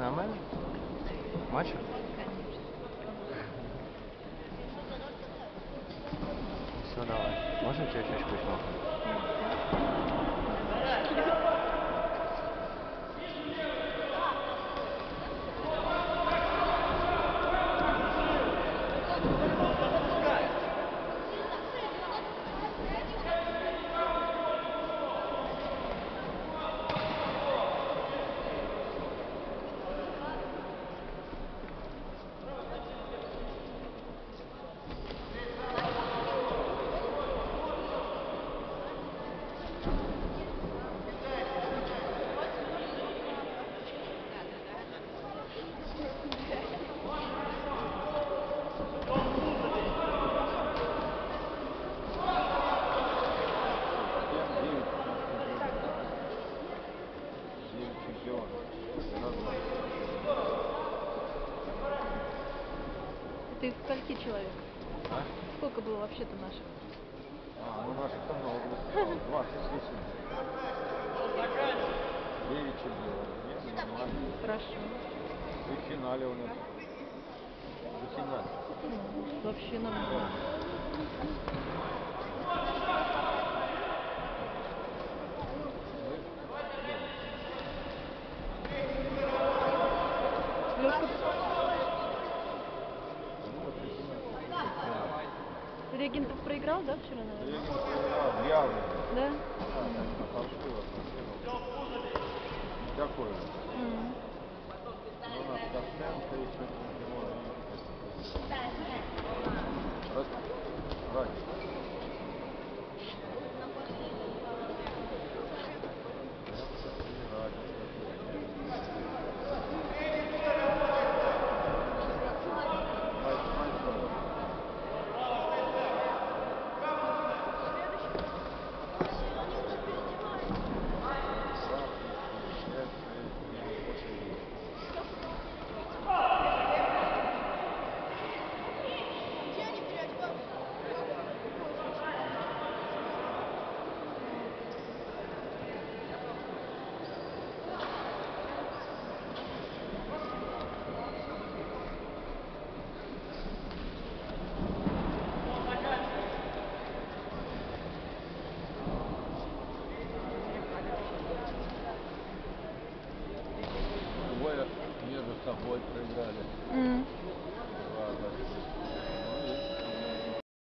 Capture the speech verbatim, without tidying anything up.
Нормально? Мачо? Все, давай. Можно тебе чашку еще? Ты из скольки человек? А? Сколько было вообще-то наших? А, ну наших-то много. двадцать восемь. девять чемпионов. Нет, нормально. Хорошо. И в финале у нас. В финале. Ну, вообще нормально. Лёшка... Регентов проиграл, да, вчера, наверное? Регентов проиграл, явно. Да? Да, так, фальшиво. Никакой. Mm. Ну, у нас Костенко еще чемпион. Ради. Двое между собой проиграли. Mm.